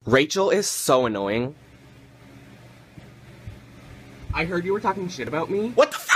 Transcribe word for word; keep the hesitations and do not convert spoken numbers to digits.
Rachel is so annoying. I heard you were talking shit about me. What the fuck?